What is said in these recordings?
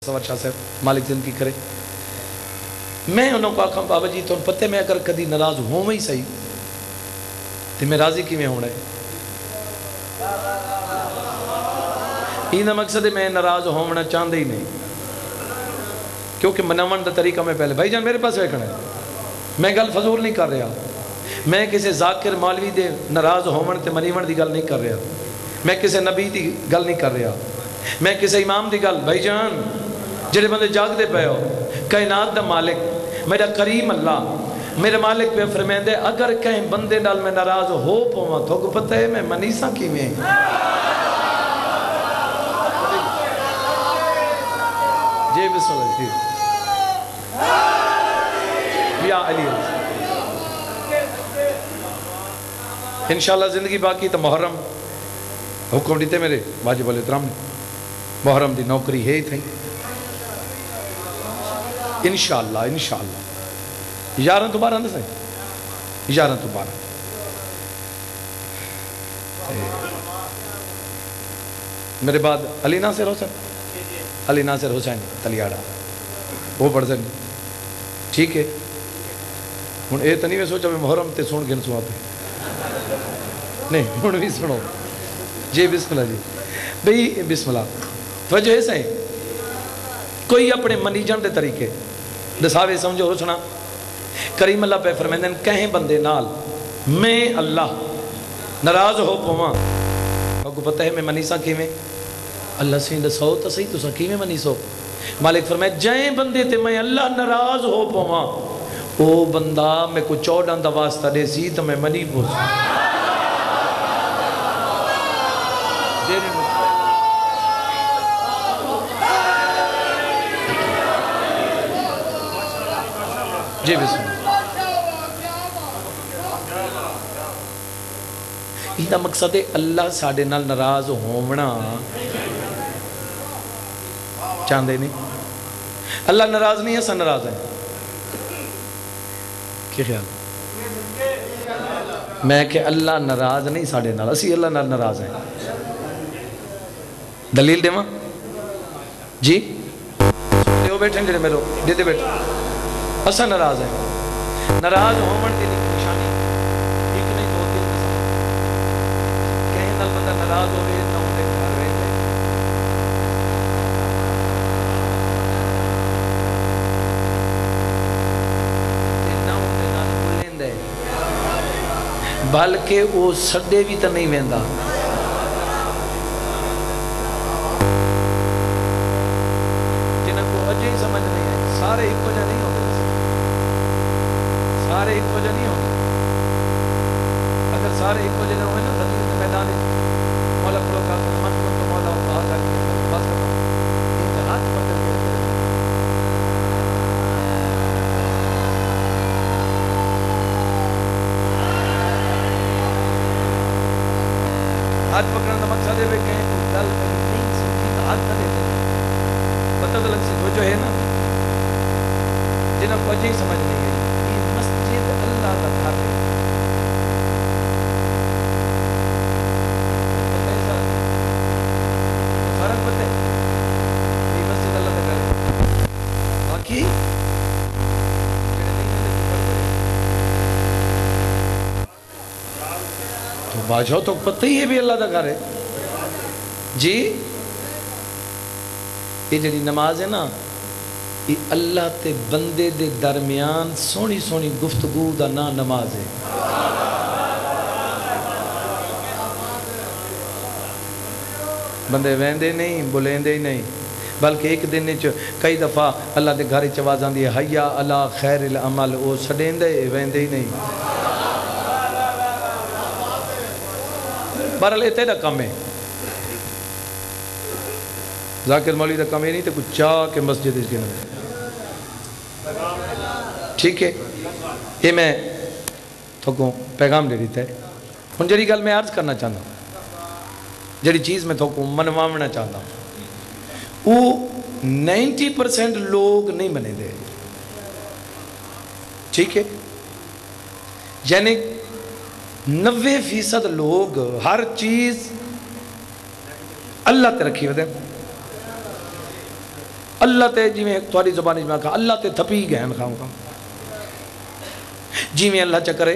सवर शाह साहब मालिक जिंदगी करे। मैं उन्होंने को आखा बाबा जी तुम पते मैं अगर कभी नाराज होवे ही सही तो मैं राजी किवें होना है। इनका मकसद है मैं नाराज होना चाहता ही नहीं, क्योंकि मनावन का तरीका मैं पहले भाई जान मेरे पास वेखना है। मैं गल फजूल नहीं कर रहा, मैं किसी जाकिर मौलवी दे नाराज होवन ते मनीवन की गल नहीं कर रहा, मैं किसी नबी की गल नहीं कर रहा, मैं किसी इमाम की गल। भाई जान जेडे बंदे जागते पे हो, कायनात दा मालिक मेरा करीम अल्लाह मेरे मालिक पे फरमांदे अगर कहीं बंदे नाल मैं नाराज हो पवां तो पता है मैं मनीसा किवें। जी बिस्मिल्लाह जी या अली इंशाअल्लाह जिंदगी बाकी तो मुहर्रम हुक्म दीते मेरे वाजिब अल इहतराम ने, मुहर्रम की नौकरी है ही थी इंशाअल्लाह। इंशाअल्लाह 11 तो 12 दसे 11 तो 12 मेरे बाद अली नासिर हुसैन तलियाड़ा वो पढ़ सकते ठीक है। हूँ ये तो नहीं मैं सोचा मैं मुहर्रम ते सुन गिन सुआ पे नहीं हूँ भी सुनो जी बिस्मिल्लाह जी भाई बिस्मिल्लाह। वजह है सही कोई अपने मनीजन के तरीके दसावे समझो सुना। करीम अल्लाह पे फरमांदे कहें बंदे नाल मैं अल्लाह नाराज हो पवां आपको पता है मैं मनीसा किवें। अल्लाह से दसो तो सही तुसा किवें मनीसो। मालिक फरमाए जै बंदे ते मैं अल्लाह नाराज हो पवां ओ बंदा मैं को 14 दा वास्ता दे सी तो मैं मनी पोस जी बिस्मिल्लाह। इसका मकसद है अल्लाह साडे नाल नाराज होना चाहते नहीं। अल्लाह नाराज नहीं है असा नाराज है क्या ख्याल। मैं कि अल्लाह नाराज नहीं साडे नाल असी अल्लाह नाल नाराज हैं। दलील देवा जी वो बैठे जेडे मेरे दे बैठे असा नाराज है। नाराज होवन की निशानी एक नहीं 2 3 कहीं नाल बंदा नाराज हो ना उनके घर रह जाए ना उनके नाल बोलेंदे बल्कि वो सडे भी तो नहीं वेंदा। जिन्हें को अजे ही समझ नहीं है सारे एक वजह नहीं होते, सारे एक वजह नहीं होते। अगर सारे एक वजह ना हो ना रसूल के मैदान मौला खड़ो का मन को तो मौला कहा जा बस ये हाथ पकड़ के हाथ पकड़ने का मकसद है कि गल नहीं समझी तो हाथ न देते पता तो लग से वो जो है ना जिन्हें को ही समझ नहीं गई ये मस्जिद अल्लाह का घर है। फर्क पता है ये मस्जिद अल्लाह का घर है बाकी तो बाजो तो पता ही है भी अल्लाह का घर है जी। ये जी नमाज है ना ये अल्लाह ते बंदे दे दरमियान सोहनी सोहनी गुफ्तगू का ना नमाज है। बंदे वहदे नहीं बुलेंदे ही नहीं बल्कि एक दिन कई दफ़ा अल्लाह के घर च आवाज़ आती है हया अला खैर अमल वो छडेंदे वहदे ही नहीं। बहरहाल ये तेरा काम है जाकिर मौलवी का काम ये नहीं तो कुछ चाह के मस्जिद ठीक है। ये मैं थोको पैगाम दे देता है। हूँ जी गल मैं अर्ज करना चाहता जी चीज़ मैं थोको मनवाना चाहता वो 90% लोग नहीं मने दे ठीक है। यानी 90% लोग हर चीज़ अल्लाह ते रखी होते اللہ تے جی میں تھوڑی زبانی میں کہا اللہ تے تھپی گئے ہیں کھاؤں کھاؤں جی میں اللہ چکرے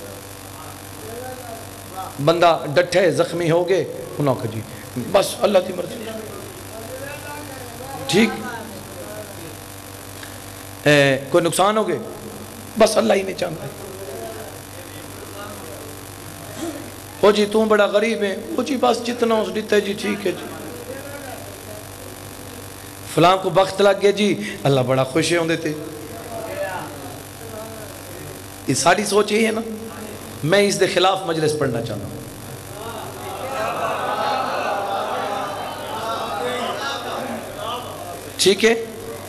بندہ ڈٹھے زخمی ہو گئے انہوں کہ جی بس اللہ تی مرضی ٹھیک کوئی نقصان ہو گئے بس اللہ ہی نے چاہتا ہے وہ جی تم بڑا غریب ہے وہ جی بس جتنا اس دیتا ہے جی ٹھیک ہے جی فلاں کو بخت لگ گیا جی اللہ بڑا خوش ہوں دیتے یہ ساری سوچ یہی ہے نا میں اس دے خلاف مجلس پڑھنا چاہتا ہوں ٹھیک ہے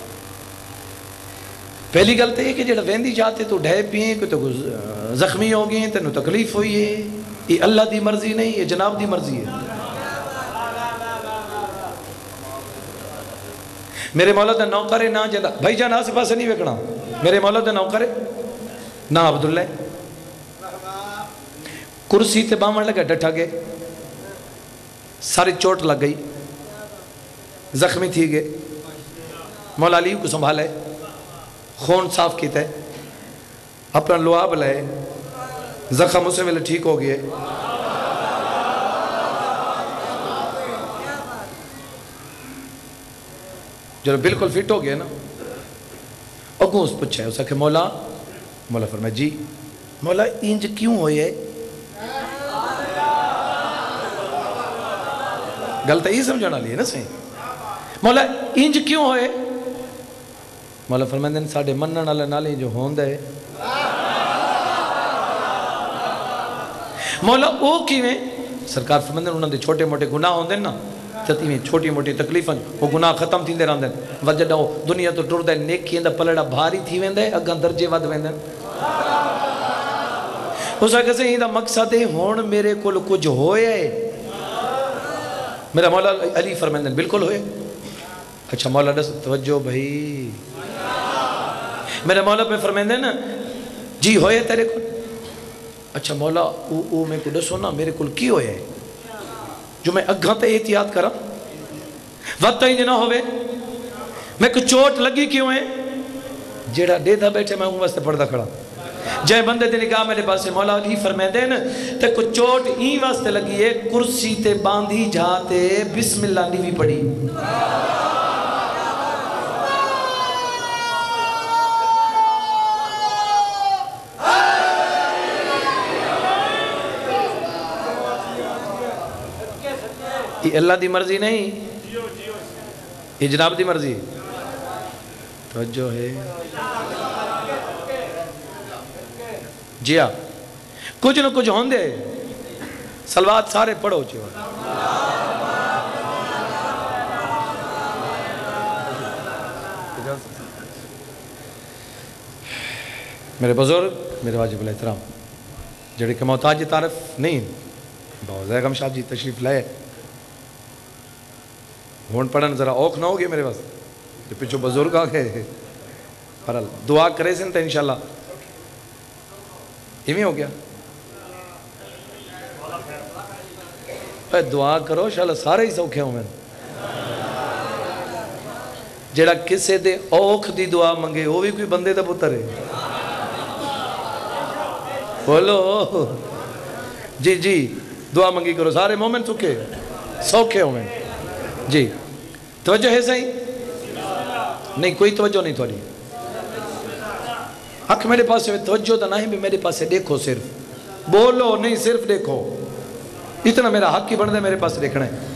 پہلی گل تو یہ کہ جڑا ویندی چاہتے تو ڈھے پیئیں کوئی تو زخمی ہو گئے تینوں تکلیف ہوئی ہے یہ اللہ دی مرضی نہیں یہ جناب دی مرضی ہے میرے مولا دا نوکر ہے نا جدا بھائی جان آسے پاسے نہیں وکڑا میرے مولا دا نوکر ہے نا عبداللہ کرسی تے بامن لگا ڈٹھا گئے ساری چوٹ لگ گئی زخمی تھی گئے مولا علی کو سنبھالے خون صاف کیتا ہے اپنا لعاب لائے زخم اسے ویلے ٹھیک ہو گئے جو بالکل فٹ ہو گئے نا اگوں اس پوچھا ہے اسے کہ مولا فرمائے جی مولا انج کیوں ہوئے ہے گلتا ہی سمجھانا لیے نا صحیح مولا انج کیوں ہوئے مولا فرمائے ساڑھے منن والے نالے جو ہوندہ ہے مولا او کیویں سرکار فرمائے انہوں نے چھوٹے موٹے گناہ ہوندے نا چتی میں چھوٹی موٹی تکلیفاں وہ گناہ ختم تھی دے رہاں دیں وجہ ہو دنیا تو ٹر دے نیکی اندہ پلڑا بھاری تھی ویندے اگاں درجے ود ویندے اس وقت سے یہ مقصد ہے ہون میرے کل کچھ ہوئے ہے میرا مولا علی فرمائے بالکل ہوئے اچھا مولا دس توجہ بھائی میرے مولا پہ فرمائے نا جی ہوئے تیرے کل اچھا مولا او میں کو دسو نا میرے کل کی ہوئے ہے جو میں اگھاں تے احتیاط کرا وقت ہی نہ ہوئے میں کو چوٹ لگی کیوں ہے جیڑا دیدھا بیٹھے میں ہوں واسطے پردہ کھڑا جائے بندے تے نگاہ میرے پاس سے مولا علی فرمائے دے نا تے کو چوٹ ہی واسطے لگی ہے کرسی تے باندھی جاتے بسم اللہ نیوی پڑی یہ اللہ دی مرضی نہیں یہ جناب دی مرضی توجہ ہے جی ہاں کچھ نہ کچھ ہوندے سلوات سارے پڑھو چھو میرے بزرگ میرے واجب الاحترام جڑے کہ محتاج تعارف نہیں بہت زیگم شاہ جی تشریف لائے ہون پڑھن ذرا اوکھ نہ ہو گئے میرے پاس جو پیچھو بزرگ آ گئے پر دعا کرے سن تا انشاءاللہ ہی ہو گیا دعا کرو انشاءاللہ سارے ہی سوکھے ہوں میں جڑا کسے دے اوکھ دی دعا منگے وہ بھی کوئی بندے دا پتر ہے بولو جی جی دعا منگی کرو سارے مومن سوکھے ہوں میں جی توجہ ہے صحیح نہیں کوئی توجہ نہیں تھوڑی حق میرے پاس سے توجہ تو نہیں بھی میرے پاس سے دیکھو صرف بولو نہیں صرف دیکھو اتنا میرا حق کی بڑھ دے میرے پاس سے دیکھنا ہے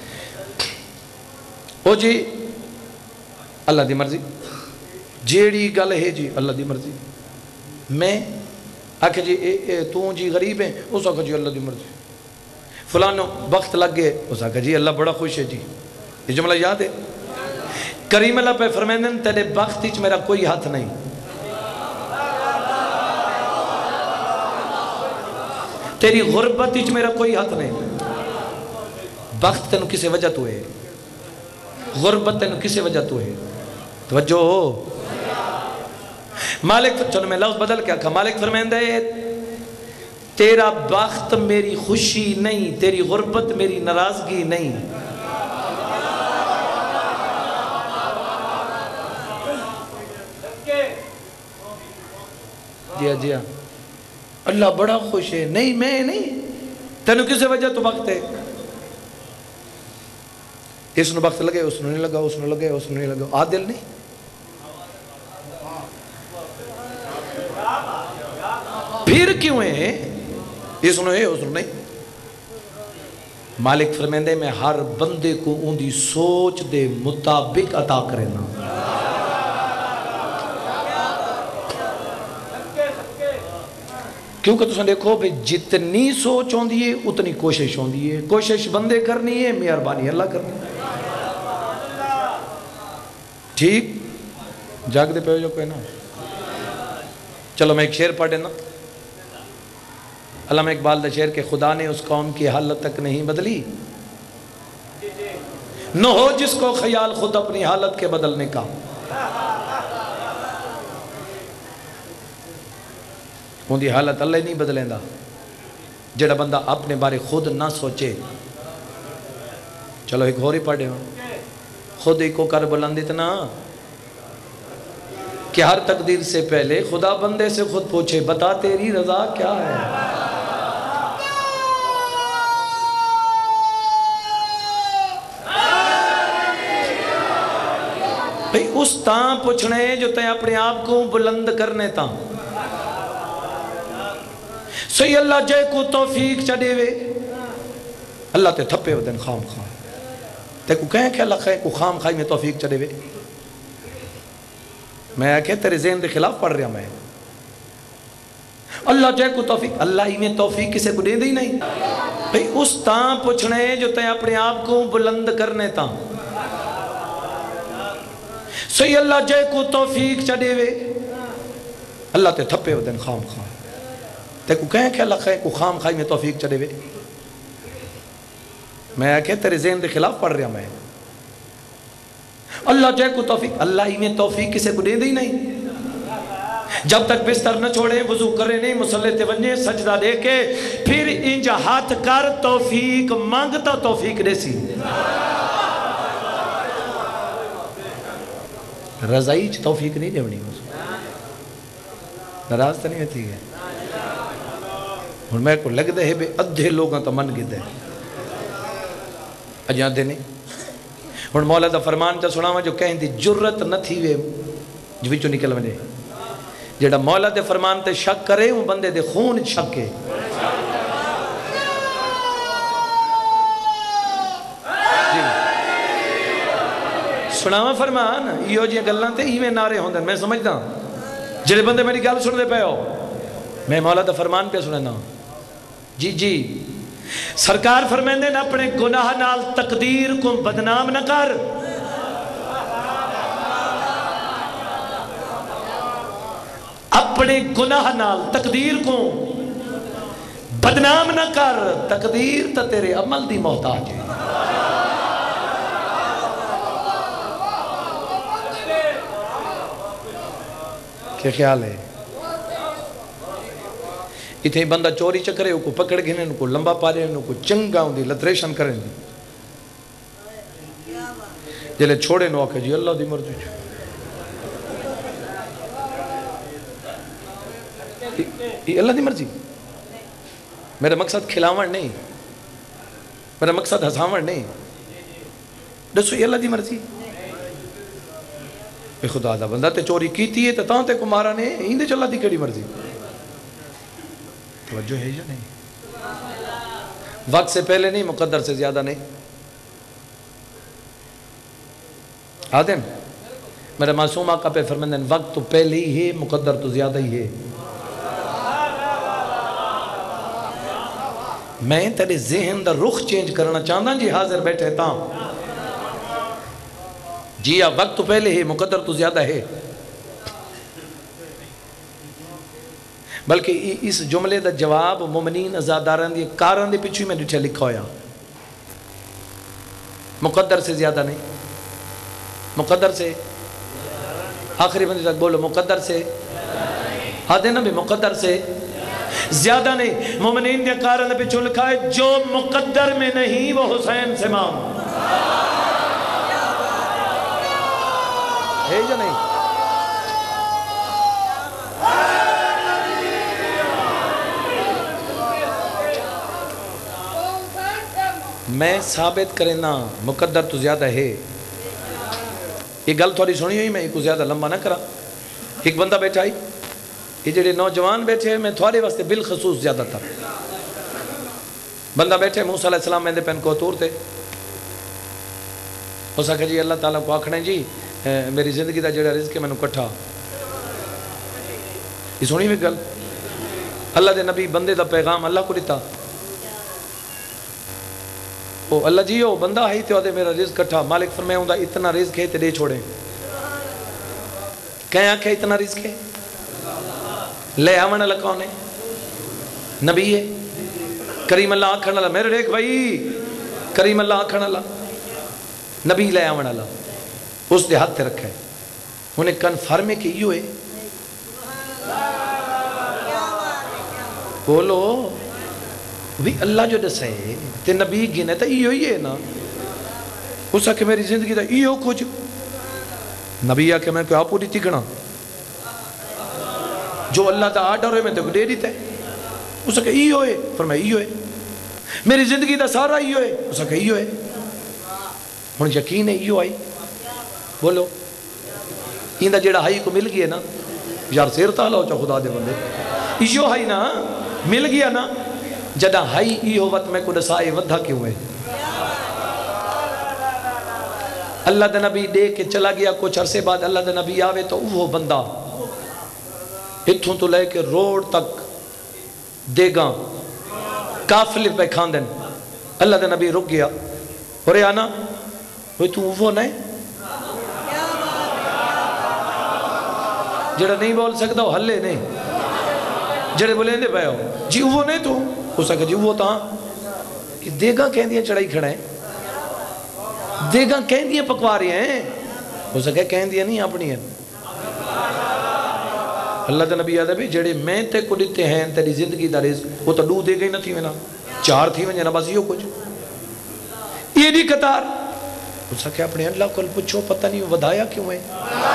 او جی اللہ دی مرضی جیڑی گل ہے جی اللہ دی مرضی میں آکھے جی تو جی غریب ہیں اس آکھے جی اللہ دی مرضی فلانوں وقت لگ گئے اس آکھے جی اللہ بڑا خوش ہے جی یہ جملہ یاد ہے کریم اللہ پہ فرمائندن تیرے وقت ہیچ میرا کوئی ہاتھ نہیں تیری غربت ہیچ میرا کوئی ہاتھ نہیں وقت تینوں کسے وجہ تو ہے غربت تینوں کسے وجہ تو ہے توجہ ہو مالک چلو میں لفظ بدل کیا کہا مالک فرمائندہ ہے تیرا بخت میری خوشی نہیں تیری غربت میری ناراضگی نہیں جی اللہ بڑا خوش ہے. نہیں میں نہیں, تینوں کسی وجہ تو وقت ہے. اس نے وقت لگے, اس نے نہیں لگا, اس نے لگے, اس نے نہیں لگا. عادل نہیں. پھر کیوں ہے اس نے ہے, اس نے نہیں. مالک فرمیندے میں ہر بندے کو ان دی سوچ دے مطابق عطا کرنا. کیونکہ تساں دیکھو بھئی جتنی سوچ ہوندی ہے اتنی کوشش ہوندی ہے. کوشش بندے کرنی ہے, مہربانی اللہ کرنی ہے. ٹھیک جاگ دے پہ جو کوئی نا. چلو میں ایک شعر پڑھ دینا. علامہ اقبال دا شعر کہ خدا نے اس قوم کی حالت تک نہیں بدلی, نہ ہو جس کو خیال خود اپنی حالت کے بدلنے کا. ان دی حالت اللہ نہیں بدلیں دا. جڑا بندہ اپنے بارے خود نہ سوچے. چلو ایک اور ہی پڑھے ہوں. خود ہی کو کر بلند اتنا کہ ہر تقدیر سے پہلے خدا بندے سے خود پوچھے بتا تیری رضا کیا ہے. بھئی اس تاں پوچھنے جو تے اپنے آپ کو بلند کرنے تاں. سہی اللہ جے کو توفیق چڑے وے اللہ تے تھپے ہو دن خام خام. تے کو کہیں کہ اللہ خیر کو خام خائی میں توفیق چڑے وے. میں کہ تیرے ذہن دے خلاف پڑھ رہا میں. اللہ جے کو توفیق, اللہ ہی میں توفیق کسے کو دے دی نہیں. بھئی اس تاں پوچھنے جو تے اپنے آپ کو بلند کرنے تاں. سہی اللہ جے کو توفیق چڑے وے اللہ تے تھپے ہو دن خام خام. تے کو کہیں کہ اللہ خیر کو خام خائی میں توفیق چڑے وے. میں کہ تیرے ذہن دے خلاف پڑھ رہا میں. اللہ جے کو توفیق, اللہ ہی میں توفیق کسے کو دے دی نہیں. جب تک بستر نہ چھوڑے, وضو کرے نہیں, مصلی تے ونجے, سجدہ دے کے پھر انج ہاتھ کر توفیق مانگتا توفیق دے سی. رضائی چ توفیق نہیں دیونی. ناراض تو نہیں ہوتی ہے. اور میں کو لگ دے ہے بے ادھے لوگاں تو من گئے دے اجان دے نہیں. اور مولا دا فرمان چا سنا جو کہیں دی جرت نہ تھی وے جو بھی چو نکل ونے. جیڑا مولا دے فرمان تے شک کرے وہ بندے دے خون شک ہے. سناوا فرمان یہ جی گلاں تے ایویں نعرے ہوندے میں سمجھدا. جڑے بندے میری گل سن دے پے ہو میں مولا دا فرمان پہ سننا. جی جی سرکار فرمیندے نہ اپنے گناہ نال تقدیر کو بدنام نہ کر. اپنے گناہ نال تقدیر کو بدنام نہ کر. تقدیر تا تیرے عمل دی محتاج ہے. کیا خیال ہے؟ اتنے بندہ چوری چکرے کو پکڑ گھنے ان کو لمبا پارے ان کو چنگا ہوں دی لتریشن کریں دی. جلے چھوڑے نو آکے جی اللہ دی مرضی. یہ اللہ دی مرضی. میرا مقصد کھلاوڑ نہیں, میرا مقصد ہساوڑ نہیں. دسو یہ اللہ دی مرضی. اے خدا دا بندہ تے چوری کیتی ہے تے تاں تے کو مارا نے ہندے چلا دی کیڑی مرضی. توجہ ہے یا نہیں؟ وقت سے پہلے نہیں, مقدر سے زیادہ نہیں. آدم میرے معصوم آقا پہ فرماندے وقت تو پہلے ہی ہے, مقدر تو زیادہ ہی ہے. میں تیرے ذہن دا رخ چینج کرنا چاہتا جی حاضر بیٹھے تاں. جی وقت تو پہلے ہے, مقدر تو زیادہ ہے. بلکہ اس جملے دا جواب مومنین ازاداران دی کاران دے پیچھے میں ڈٹھے لکھا ہویا. مقدر سے زیادہ نہیں, مقدر سے آخری بندے تک بولو مقدر سے آدھے نا بھی مقدر سے زیادہ نہیں. مومنین دے کاران دے پیچھے لکھا ہے جو مقدر میں نہیں وہ حسین سے مام ہے یا نہیں. میں ثابت کرنا مقدر تو زیادہ ہے. یہ گل تھوڑی سنی ہوئی، میں کو زیادہ لمبا نہ کرا. ایک بندہ بیٹھا ہی، یہ جڑے نوجوان بیٹھے ہیں میں تھوڑے واسطے بالخصوص زیادہ تر بندہ بیٹھے. موسیٰ علیہ السلام میں دے پین کو تور تھے. اس آکھا جی اللہ تعالیٰ کو آکھنے جی میری زندگی دا جڑا رزق ہے میں نے کٹھا. یہ سنی ہوئی گل. اللہ دے نبی بندے دا پیغام اللہ کو دیتا. وہ اللہ جی وہ بندہ ہے تے میرا رزق کٹھا. مالک فرمایا ہوندا اتنا رزق ہے تے دے چھوڑے. کہیں آنکھیں اتنا رزق ہے لے آمن اللہ کون ہے؟ نبی ہے. کریم اللہ آکھن اللہ میرے دیکھ بھائی کریم اللہ آکھن اللہ نبی لے آمن اللہ اس دے ہاتھ تے رکھا ہے. انہیں کنفرم ہے کہ یہ ہے. بولو بھی اللہ جو دسے تے نبی گنے تا یہ ہی ہے نا. اس کہ میری زندگی دا یہ ہو کچھ نبی آکے میں کوئی آپ دیتی گنا جو اللہ تا آرڈر ہوئے میں تو دے دیتا ہے. اس کہ یہ ہوئے فرمایا یہ ہوئے میری زندگی دا سارا یہ ہوئے. اس کہ یہ ہوئے ہن یقین ہے یہ آئی. بولو این دا جیڑا ہائی کو مل گیا نا یار سیر تالا ہو چا خدا دے بندے یہ ہائی نا مل گیا نا. جدہ ہائی یہ وقت میں کو دسائے ودھا کیوں ہے. اللہ دے نبی دے کے چلا گیا. کچھ عرصے بعد اللہ دے نبی آوے تو وہ بندہ اتھوں تو لے کے روڈ تک دے گا کافل پہ کھاندن. اللہ دے نبی رک گیا اور آنا وہ تو وہ نہیں جڑا نہیں بول سکتا وہ ہلے نہیں جڑے بولیں دے پہ ہو جی وہ نہیں تو اس نے کہا جی وہ تاں دیگاں کہیں دیا چڑھائی کھڑا ہے. دیگاں کہیں دیا پکوا رہی ہیں. اس نے کہا کہیں دیا نہیں اپنی ہے. اللہ دے نبی آدھے بھی جڑے میں تے کو دیتے ہیں تیری زندگی دا رزق وہ تو دو دے گئی نہ تھی میں نا 4 تھی میں بس یہ کچھ یہ دی قطار. اس نے کہا اپنے اللہ کو پوچھو پتہ نہیں ودایا کیوں ہے.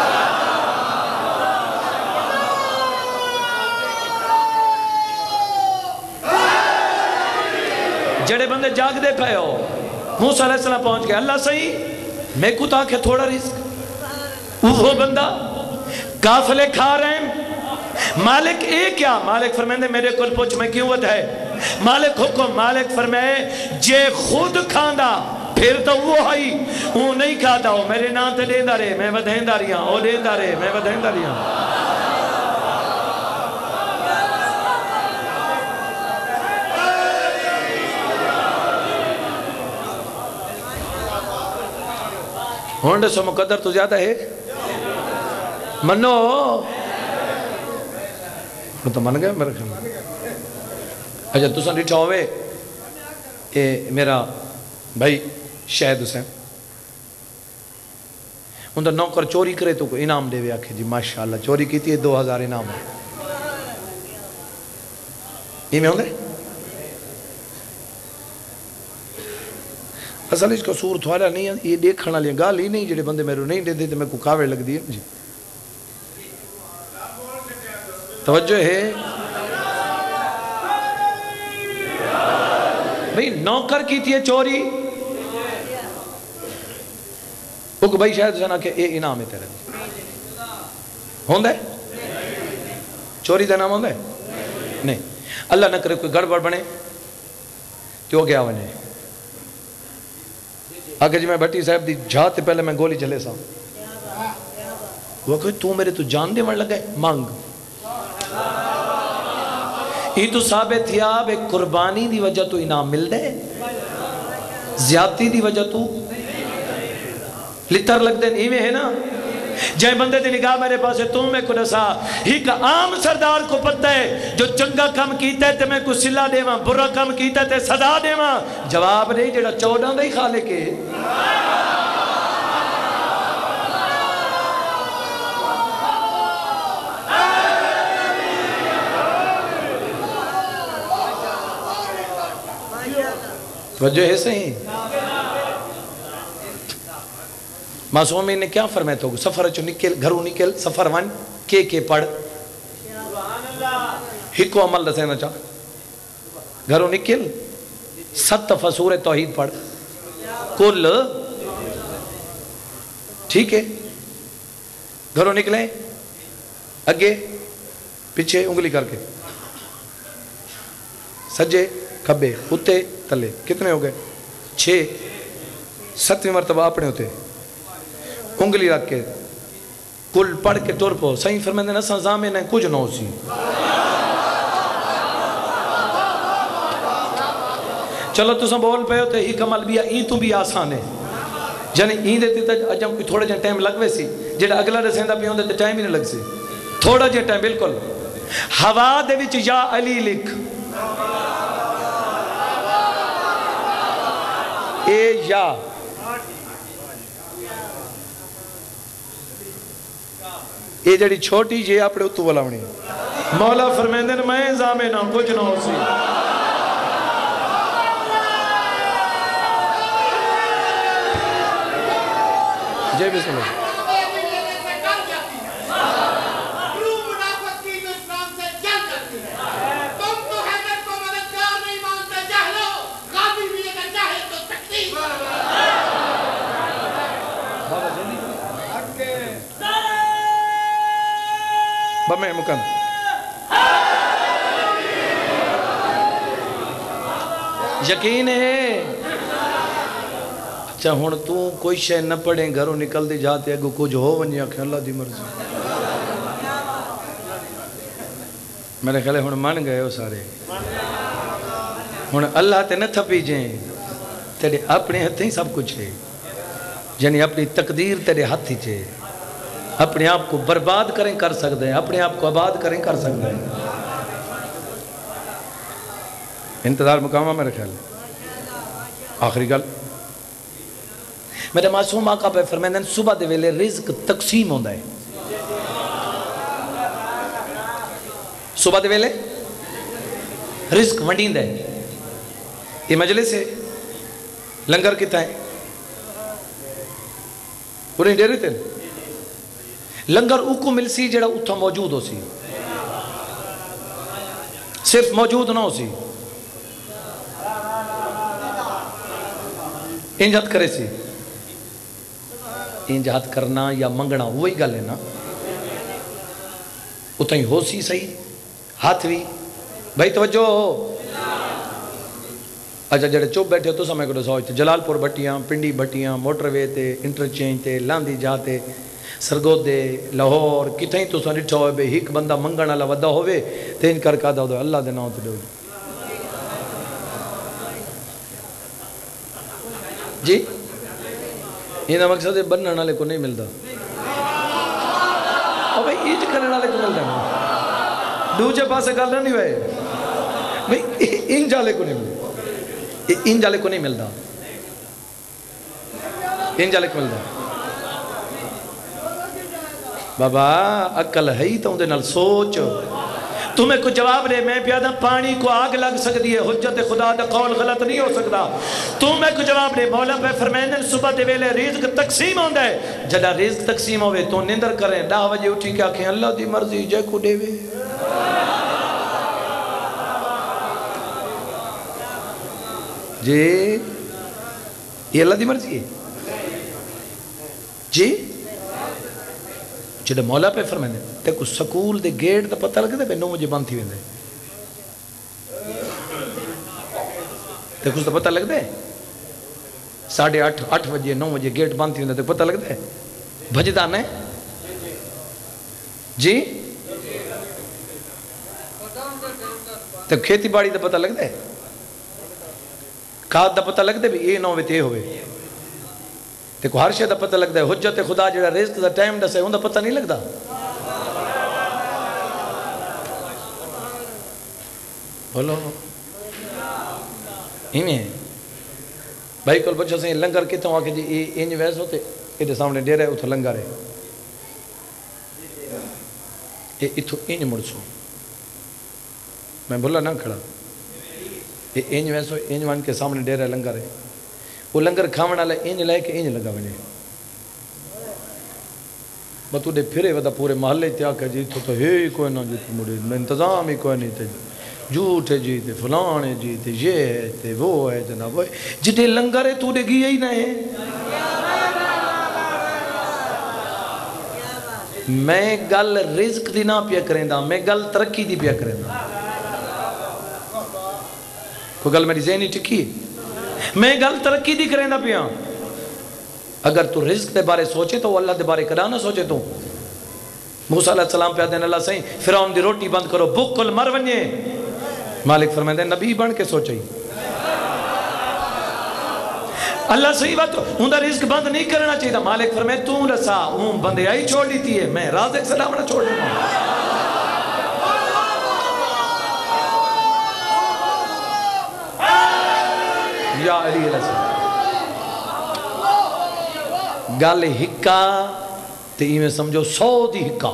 جڑے بندے جاگ دے پہ ہو موسیٰ علیہ السلام پہنچ گئے. اللہ صحیح میں کو تاکہ تھوڑا رزق وہ بندہ کافلے کھا رہے ہیں. مالک اے کیا مالک فرمائے میرے کل پوچھ میں کیوں وقت ہے. مالک حکم مالک فرمائے جے خود کھاندہ پھر تو وہ ہائی وہ نہیں کھاتا ہو میرے نام تے دیندہ رہے میں بدہندہ رہا وہ دیندہ رہے میں بدہندہ رہا. ہونڈے سو مقدر تو زیادہ ہے منو تو من گئے میرے خیال. اچھا تو سن ڈٹھا ہوئے یہ میرا بھائی شاہد حسین ان دا نوکر چوری کرے تو کوئی انعام دے وے آکھے جی ماشاءاللہ چوری کی تھی 2000 انعام ہے. یہ میں ہوں گے اصل اس کا سور تھوڑا نہیں ہے. یہ دیکھنا لیا گال ہی نہیں جڑے بندے میرے نہیں دے دیتے میں کو کاوڑ لگ دی ہے. جی توجہ ہے بھئی نوکر کی تھی چوری وہ کہ بھائی شاید جانا کہ اے انعام ہے تیرے ہوں دے چوری دا نام ہوں دے نہیں. اللہ نہ کرے کوئی گڑبڑ بنے تو گیا ونے آگے جی میں بھٹی صاحب دی جھاتے پہلے میں گولی چلے سا وہ کوئی تو میرے تو جان دے مر لگے مانگ. یہ تو ثابت تھیا بے قربانی دی وجہ تو انعام مل دے زیادتی دی وجہ تو لتر لگ دے نہیں میں ہے نا. جائے بندے دی نگاہ میرے پاس ہے تم میں کو نسا ایک عام سردار کو پتہ ہے جو چنگا کم کیتا ہے تے میں کو سلا دے ماں برا کم کیتا ہے تے صدا دے ماں. جواب نہیں جڑا 14 دے ہی خالے کے وجہ ہے صحیح. معصومی نے کیا فرمائے تو سفر چو نکل گھروں نکل سفر ون کے پڑھ ہکو عمل دسے نہ چاہ گھروں نکل 7 دفعہ سورہ توحید پڑھ کل ٹھیک ہے گھروں نکلیں اگے پیچھے انگلی کر کے سجے کھبے اتے تلے کتنے ہو گئے 6 7ویں مرتبہ اپنے ہوتے انگلی رکھ کے کل پڑھ کے ٹور پو صحیح فرمائندے نہ سزامے نہ کچھ نہ ہو سی چلو تو سن بول پہ ہوتے ہی کمال بھی این تو بھی آسان ہے یعنی این دیتی تا اجم کوئی تھوڑا جن ٹائم لگوے سی جیڑا اگلا رسیندہ بھی ہوندے تے ٹائم ہی نہیں لگ سی تھوڑا جن ٹائم بالکل ہوا دے وچ یا علی لکھ اے یا اے جڑی چھوٹی جے اپنے اتو بلاونی مولا فرمیندے نے میں زامے نہ کچھ نہ ہو سی جے بسم اللہ بمیں مکن یقین ہے اچھا ہون تو کوئی شے نہ پڑھیں گھروں نکل دی جاتے اگو کچھ ہو ونیا کہ اللہ دی مرضی میرے خیال ہے ہون مان گئے ہو سارے ہون اللہ تے نہ تھپی جائیں تیرے اپنے ہتھ ہی سب کچھ ہے یعنی اپنی تقدیر تیرے ہاتھ ہی چھے اپنے آپ کو برباد کریں کر سکتے ہیں اپنے آپ کو آباد کریں کر سکتے ہیں انتظار مقامہ میرے خیال ہے آخری گل میرے معصوم آقا پہ فرمیندن صبح دے ویلے رزق تقسیم ہوندہ ہے صبح دے ویلے رزق ونڈین دے یہ مجلس ہے لنگر کتا ہے انہیں ڈیرے تھے لنگر اوکو مل سی جڑا اتھا موجود ہو سی صرف موجود نہ ہو سی انجہت کرے سی انجہت کرنا یا منگنا وہی گل ہے نا اتھا ہی ہو سی صحیح ہاتھ بھی بھائی توجہ ہو اچھا جڑے چوپ بیٹھے تو سمے کو سوچتے جلال پور بٹیاں پنڈی بٹیاں موٹر وے تے انٹرچینج تے لاندی جاتے سرگودے لاہور کتھیں تو سن ڈٹھا ہوئے بے ہیک بندہ منگن والا ودا ہوئے تے ان کر کا دو اللہ دے نام تے دو جی یہ مقصد ہے بننے والے کو نہیں ملتا اور بھائی ایج کرنے والے کو ملتا ہے دوجے پاسے گل نہیں ہوئے بھائی ان جالے کو نہیں ملتا ان جالے کو نہیں ملتا ان جالے کو ملتا بابا عقل ہے ہی تو اندے نال سوچ تمہیں کچھ جواب دے میں پیادہ پانی کو آگ لگ سکتی ہے حجت خدا دا قول غلط نہیں ہو سکتا تمہیں کچھ جواب دے مولا پہ فرمیندن صبح دے ویلے رزق تقسیم ہوندہ ہے جدا رزق تقسیم ہوئے تو نندر کریں 10 بجے اٹھی کیا کہیں اللہ دی مرضی جے کو دے وے جی یہ اللہ دی مرضی ہے جی جڑا مولا پہ فرمائے تے کو سکول دے گیٹ دا پتہ لگے تے 9 بجے بند تھی ویندے تے کچھ دا پتہ لگے 8:30 8 بجے 9 بجے گیٹ بند تھی ویندے تے پتہ لگے بھجدان ہے جی تے کھیتی باڑی دا پتہ لگے کھاد دا پتہ لگے بھی یہ 9 بجے ہوئے تے کو ہر شے دا پتہ لگتا ہے حجت خدا جڑا رزق دا ٹائم دسے ان دا پتہ نہیں لگتا بولو ہی بھائی کل پوچھو سے لنگر کتوں آ کے جی انج ویس ہوتے یہ سامنے ڈیرا ہے اتھو لنگر ہے یہ اتھو انج مڑسو میں بولا نہ کھڑا یہ انج ویسو انج وان کے سامنے ڈیرا ہے لنگر ہے وہ لنگر کھاونا لے انج لے کے انج لگا ونے بتو دے پھرے ودا پورے محلے تیا کہ جی تو ہے ہی کوئی نہ جی مڑے انتظام ہی کوئی نہیں تھے جھوٹ ہے جی تے فلان ہے جی تے یہ ہے تے وہ ہے جناب وہ جتے لنگر ہے تو دے گیا ہی نہ ہے. میں گل رزق دی نہ پیا کریں دا میں گل ترقی دی پیا کریں دا. کوئی گل میری ذہنی ٹکی ہے میں گل ترقی دی کریں دا پیا. اگر تو رزق دے بارے سوچے تو اللہ دے بارے کدا نہ سوچے. تو موسیٰ علیہ السلام پہ آدھیں اللہ سہیں فرعون دی روٹی بند کرو بکل مر ونجے. مالک فرمائے نبی بن کے سوچائی اللہ صحیح بات ہوں دا رزق بند نہیں کرنا چاہیے. مالک فرمائے تو رسا ہوں بندے آئی چھوڑ دیتی ہے میں رازق سلام نہ چھوڑ دیتا ہوں. یا علی علیہ السلام گل ہکا تے میں سمجھو 100 دی ہکا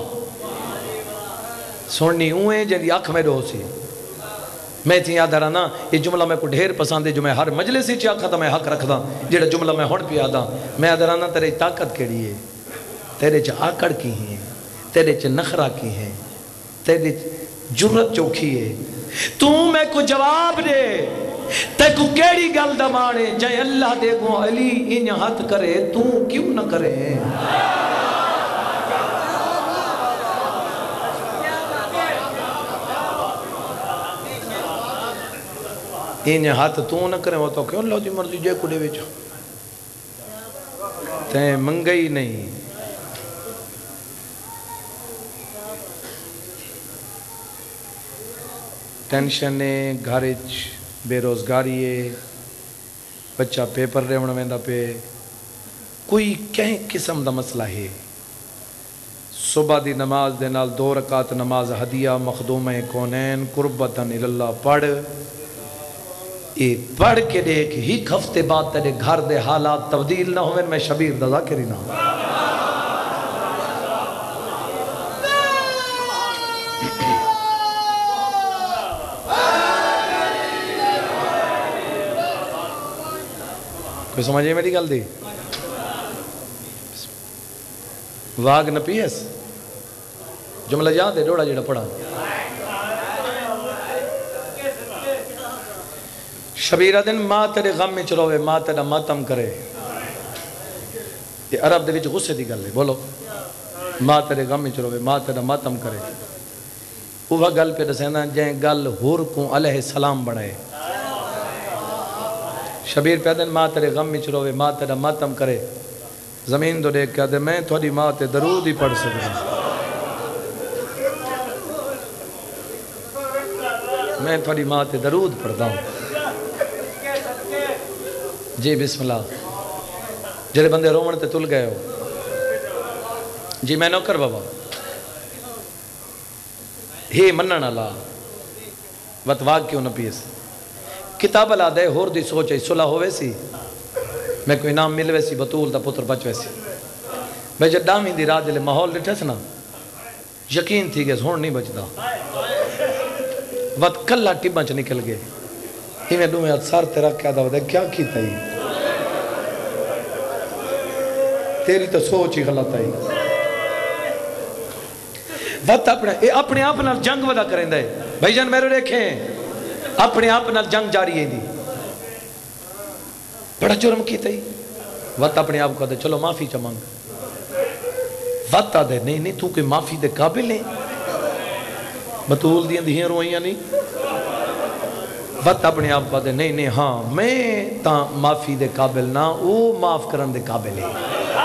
سننی ہوئے جن اکھ میں ڈو سی. میں تھی یاد رہنا یہ جملہ میں کو ڈھیر پسند ہے جو میں ہر مجلس ہی چاکھا تھا میں حق رکھ دا. جیڑا جملہ میں ہون پہ آدھا میں یاد رہنا تیرے طاقت کیڑی ہے تیرے چ آکڑ کی ہیں تیرے چ نخرہ کی ہیں تیرے جرت چوکھی ہے. تو میں کو جواب دے تے کو کیڑی گل دمانے جائے اللہ دے گو علی انہ ہاتھ کرے تو کیوں نہ کرے. انہ ہاتھ تو نہ کرے وہ تو کیوں اللہ دی مرضی جے کو دے وچ تے منگئی نہیں. ٹینشن ہے گھرچ بے روزگاری ہے بچہ پیپر ریوڑ ویندا پہ کوئی کہیں قسم دا مسئلہ ہے. صبح دی نماز دے نال 2 رکعت نماز ہدیہ مخدومہ کونین قربتاً اللہ پڑھ یہ پڑھ کے دیکھ ایک ہفتے بعد تیرے گھر دے حالات تبدیل نہ ہوئے. میں شبیر دا ذاکری نہ کوئی سمجھے میری گل دی واگ نہ پیس جملہ یاد ہے ڈوڑا جیڑا پڑھا شبیرہ دن ماں تیرے غم میں چلوے ماں تیرا ماتم کرے. یہ عرب دے وچ غصے دی گل ہے بولو ماں تیرے غم میں چلوے ماں تیرا ماتم کرے. وہ گل پہ دسینا جائیں گل ہور کو علیہ السلام بڑھائے. شبیر پہ دن ماں تیرے غم میں چلوے ماں تیرا ماتم کرے. زمین تو دیکھ کہتے میں تھوڑی ماں تے درود ہی پڑھ سکتا میں تھوڑی ماں تے درود پڑھتا ہوں. جی بسم اللہ جڑے بندے رومن تے تل گئے ہو جی میں نوکر بابا ہی منن اللہ وت واگ کیوں نہ پیس کتاب اللہ دے ہور دی سوچ ہے صلح ہوئے سی میں کوئی انعام مل ویسی بطول دا پتر بچ ویسی. میں جب ڈامی دی رات جلے ماحول ڈٹھے سنا یقین تھی کہ ہون نہیں بچتا. وقت کلہ ٹبانچ نکل گئے ہی میں دومیں سار تیرا کیا دا ودے کیا کیتا ہی تیری تو سوچ ہی غلط آئی. وقت اپنے آپ نال جنگ ودا کریں دے بھائی جان میرے دیکھیں اپنے آپ نال جنگ جاری ہے دی بڑا جرم کیتا ہی. وقت اپنے آپ کو دے چلو معافی چا مانگ وقت دے نہیں تو کوئی معافی دے قابل ہے بطول دیں دیں روئیاں نہیں. وقت اپنے آپ کو دے نہیں ہاں میں تا معافی دے قابل نہ وہ معاف کرن دے قابل ہے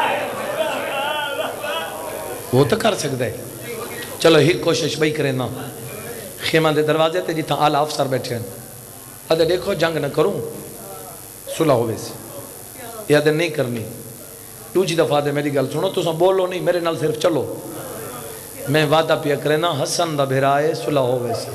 وہ تو کر سکتا ہے. چلو ہی کوشش بھائی کریں نا خیمہ دے دروازے تے جتنا آلہ افسر بیٹھے ہیں ادھے دیکھو جنگ نہ کروں صلح ہوئے سے یہ ادھے نہیں کرنی. دوجی دفعہ دے میری گل سنو تو سن بولو نہیں میرے نال صرف چلو میں وعدہ پیا کریں نا حسن دا بھرائے صلح ہوئے سے.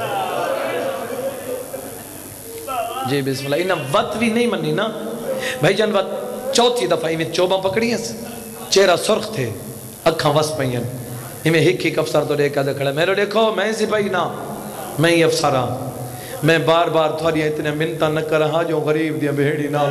جی بسم اللہ انہاں وقت بھی نہیں منی نا بھائی جان وقت چوتھی دفعہ میں چوباں پکڑی ہیں چہرہ سرخ تھے اکھاں وس پئیں ہمیں ایک افسر تو دیکھا دے کھڑا میرے دیکھو میں سپاہی نہ میں ہی افسر ہاں میں بار بار تھوڑی اتنے منتاں نہ کر رہا جو غریب دیاں بہیڑی نال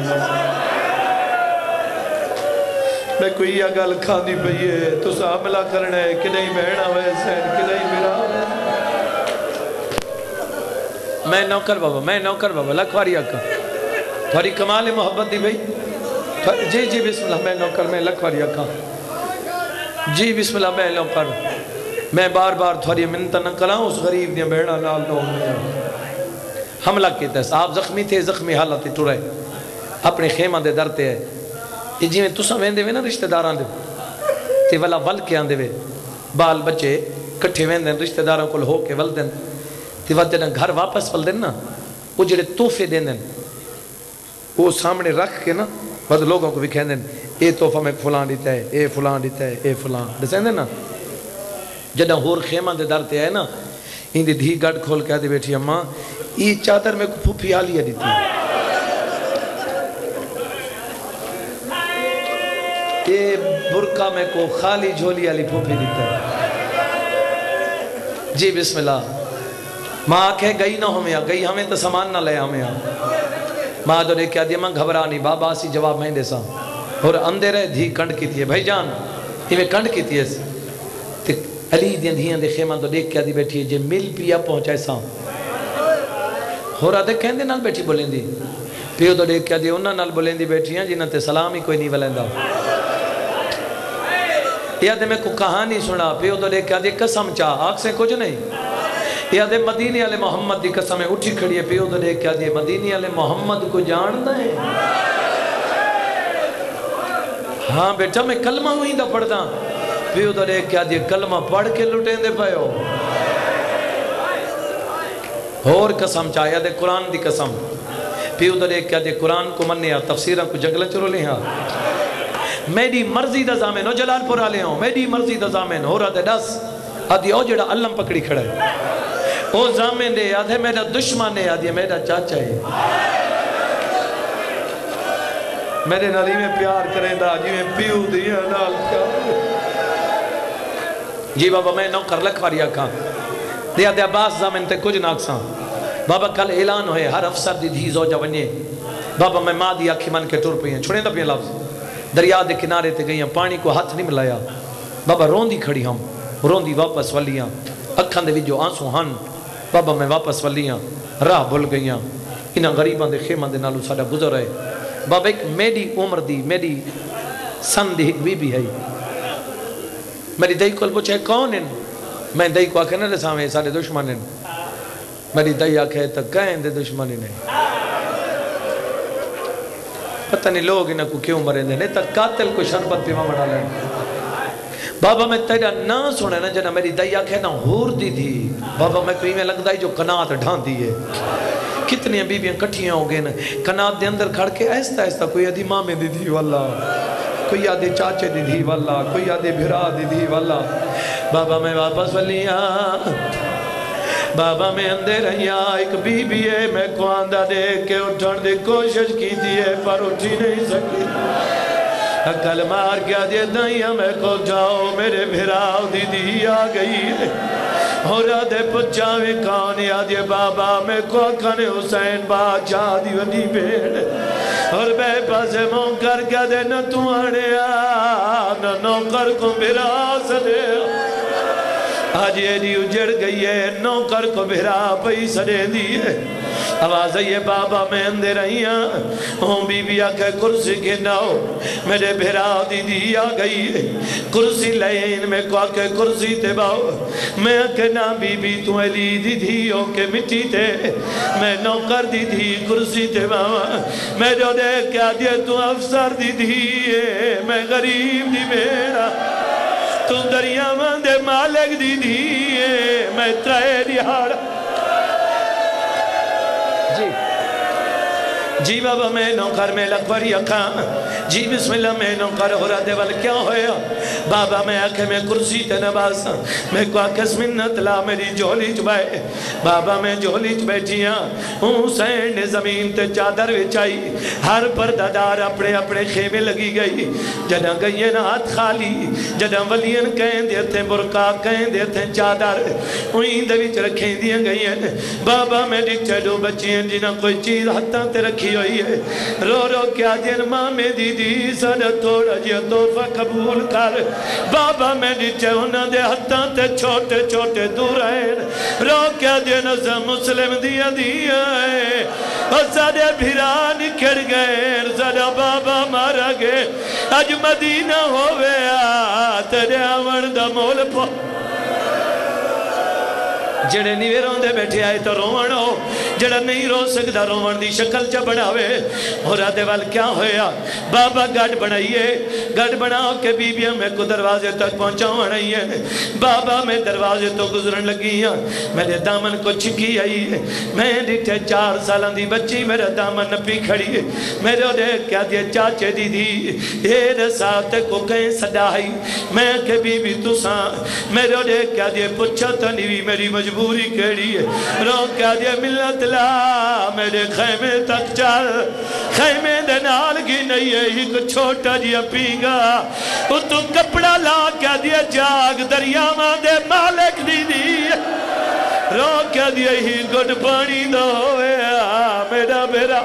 میں کوئی یہ گل کھاندی پئی ہے تو حملہ کرنا ہے کہ نہیں بہنا ویسے کہ نہیں میرا میں نوکر بابا لکھواری آکا تھوڑی کمال محبت دی بھئی جی جی بسم اللہ میں نوکر میں لکھواری آکا جی بسم اللہ میں نوکر میں بار بار تھوڑی منت نہ کراں اس غریب دیا بیڑا نال دو حملہ کیتا ہے آپ زخمی تھے زخمی حالت ٹرے اپنے خیمہ دے درتے ہے یہ جی میں تسا ویندے وے نا رشتہ داران دے تے والا ول کے آندے وے بال بچے کٹھے ویندے رشتہ داروں کو ہو کے ول دیں تے وقت جنہاں گھر واپس ول دیں نا وہ جڑے تحفے دیں دیں وہ سامنے رکھ کے نا بعد لوگوں کو بھی کہیں دیں اے تحفہ میں فلان دیتا ہے اے فلان دیتا ہے اے فلان دسیں دیں نا جنہاں ہور خیمہ دے درتے ہے نا ان دی دھی گڑ کھول کے آدھے بیٹھی اماں یہ چادر میں کو پھوپھی آلیا دیتی ہے یہ برکہ میں کو خالی جھولی علی پھوپھی دیتا ہے جی بسم اللہ ماں آکھے گئی نہ ہمیں گئی ہمیں تو سامان نہ لے ہمیں ماں جو نے کیا دیا ماں گھبرا نہیں بابا سی جواب میں دے سا اور اندے رہے دھی کنڈ کی تھی بھائی جان یہ میں کنڈ کی تھی علی دیں دھیاں دے خیمہ تو دیکھ کیا دی بیٹھی ہے جے مل پیا پہنچائے ساں ہو رہا دے کہندے نال بیٹھی بولیں دی پیو تو دیکھ کیا دی انہاں نال بولیں دی بیٹھی ہیں جنہاں تے سلام ہی کوئی نہیں بلندہ یا دے میں کو کہانی سنا پیو تو دیکھ کیا دی قسم چاہ آگ سے کچھ نہیں یا دے مدینی علی محمد دی قسم اٹھی کھڑی ہے پیو تو دیکھ کیا دی مدینی علی محمد کو جاننا ہے ہاں بیٹا میں کلمہ ہوئی دا پڑھدا پیو تو دیکھ کیا دی کلمہ پڑھ کے لٹیں دے پائے ہو اور قسم چاہیا دے قرآن دی قسم پیو تو دیکھ کیا دی قرآن کو منیا تفسیرہ کو جنگلہ چرو لے ہاں میری مرضی دا زامن ہو جلال پور آلے ہوں میری مرضی دا زامن ہو رہا دے ڈس آدھی او جڑا علم پکڑی کھڑا ہے او زامن دے آدھے میرا دشمن ہے آدھی میرا چاچا ہے میرے نالی میں پیار کریں دا جی میں پیو دیا نال پیار جی بابا میں نوکر لکھواری آکھاں دیا دیا باس زامن تے کچھ ناکساں بابا کل اعلان ہوئے ہر افسر دی دھی زوجہ ونیے بابا میں ماں دی آکھی من کے ٹور پئی ہیں چھوڑیں دا پہ لفظ دریا دے کنارے تے گئی ہیں پانی کو ہاتھ نہیں ملایا بابا رون دی کھڑی ہم رون دی واپس ولیاں اکھاں دے بھی جو آنسو ہن بابا میں واپس ولیاں راہ بھول گئیاں انہاں غریباں دے خیمہ دے نالو ساڑا گزر ہے بابا ایک میری عمر دی میری سن دی ایک بی بی ہے میری دائی کو پوچھے کون ہیں میں دائی کو آکھے نہ رساویں سارے دشمن ہیں میری دائی آکھے تو کہیں دے دشمنی نہیں پتہ نہیں لوگ انہاں کو کیوں مریں دے نہیں تک قاتل کو شربت پیما بڑھا لیں بابا میں تیرا نا سنے نا جنا میری دائی آکھے نا ہور دی تھی بابا میں کوئی میں لگ دائی جو کنات ڈھان دی ہے کتنی بیبیاں کٹھیاں ہو گئے نا کنات دے اندر کھڑ کے ایستا ایستا کوئی ادھی ماں میں دی تھی واللہ کوئی آدھے چاچے دی تھی واللہ کوئی آدھے بھرا دی تھی واللہ بابا میں واپس ولیاں بابا میں اندے رہیاں ایک بی بی ہے میں کو آندہ دے کے اٹھن دے کوشش کی دیئے پر اٹھی نہیں سکی کل مار کیا دے دائیاں میں کو جاؤ میرے بھراؤ دی دی آ گئی ہے اور آدھے پچاوے کانی آدھے بابا میں کو کھنے حسین باچا دی ونی بیڑ اور بے پاسے مونکر کیا دے نہ تو آنے نہ نوکر کو بھرا سدے آج یہ دی اجڑ گئی ہے نوکر کو بھرا پئی سدے دی ہے آواز ہے بابا میں اندے رہیاں ہوں بی بی آکھے کرسی کے ناؤ میرے بھرا دی دی آ گئی ہے کرسی لین میں کو آکھے کرسی تے باؤ میں آکھے نا بی بی تو علی دی دی ہو کے مٹی تے میں نوکر دی دی کرسی تے باؤ میں جو دیکھ کیا دیا تو افسر دی دی ہے میں غریب دی میرا تو دریا مندے مالک دی دی ہے میں ترائے دیہاڑا جی بابا میں نوکر میں لکھوری اکھاں جی بسم اللہ میں نوکر ہو رہا دے وال کیا ہویا بابا میں آکھے میں کرسی تے نباسا میں کو آکھس منت لا میری جھولی چبائے بابا میں جھولی چبیٹیاں حسین نے زمین تے چادر وچائی ہر پردادار اپنے اپنے خیمے لگی گئی جنہ گئیے نا ہاتھ خالی جنہ ولین کہیں دیتے برکا کہیں دیتے چادر وہیں دویچ رکھیں دیا گئیے بابا میں ڈکچہ دو بچی ہیں جنہ کوئی چیز ہتھاں تے رکھی ہوئی ہے رو رو کیا دین ماں میں دی دی سارا تھوڑا جیا توفہ قبول کر بابا میں نیچے انہاں دے ہتھاں تے چھوٹے چھوٹے دورائن رو کیا دے نظر مسلم دیا دیا ہے اور سارے بھیران کھڑ گئے سارا بابا مارا گئے اج مدینہ ہوئے تیرے آون دا مول پو جڑے نہیں روندے بیٹھے آئے تو روان ہو جڑا نہیں رو سکتا روان دی شکل چا بڑھاوے اور آدھے وال کیا ہویا بابا گھٹ بڑھائیے گھٹ بڑھاؤ کے بی بیاں میں کو دروازے تک پہنچاؤں رہی ہے بابا میں دروازے تو گزرن لگی ہیں میرے دامن کو چھکی آئی ہے میں ڈٹھے 4 سالان دی بچی میرے دامن نپی کھڑی ہے میرے دے کیا دے چاچے دی دی اے ساتھ کو کہیں صدائی میں کہ بی بی تو ساں میرے دے کیا دے پچھا تنیوی میری مجبوری کیڑی ہے رو کیا دے ملت لا میرے خیمے تک چل خیمے دے نال کی نہیں ہے ایک چھوٹا جیا پینگا تو کپڑا لا کیا دیا جاگ دریاواں دے مالک دی دی رو کیا دیا ہی گھٹ پانی دو میرا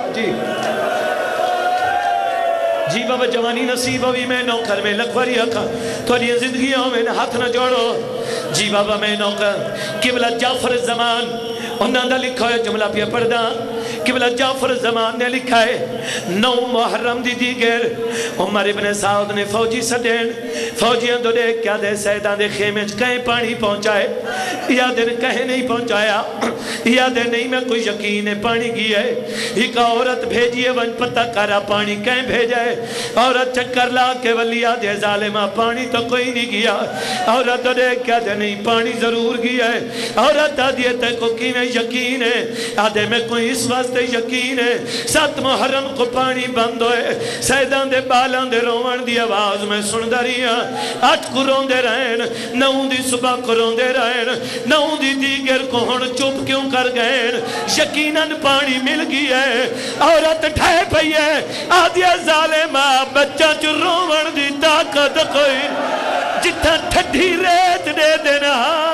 جی بابا جوانی نصیب ہوئی میں نوکر میں لکھوری اکھا تھوڑی زندگیوں میں ہاتھ نہ جوڑو جی بابا میں نوکر قبلہ جعفر الزمان انہاں دا لکھا ہے جملہ پہ پڑھدا قبلہ جعفر الزمان نے لکھا ہے 9 محرم دی دیگر عمر ابن سعود نے فوجی سڈین فوجیاں دو دے کیا دے سیدان دے خیمے کہیں پانی پہنچائے یا دن کہیں نہیں پہنچایا یا دے نہیں میں کوئی یقین ہے پانی گیا ہے ایک عورت بھیجیے ون پتہ کرا پانی کہیں بھیجائے عورت چکر لا کے ولیہ دے ظالمہ پانی تو کوئی نہیں گیا عورت دو دے کیا دے نہیں پانی ضرور گیا ہے عورت آدھیے تے کو کی میں یقین ہے آدھے میں کوئی اس واسطے یقین ہے 7 محرم کو پانی بند ہوئے سیدان دے بالان دے روان دی آواز میں سن داریاں 8 کو رون دے رہن 9 دی صبح کو رون دے رہن 9 دی دیگر کو ہن چپ کیوں کر گئے یقیناً پانی مل گئی ہے عورت ٹھائے پئی ہے آدھیا ظالمہ بچہ چو روان دی طاقت کوئی جتھا ٹھڈی ریت دے دینا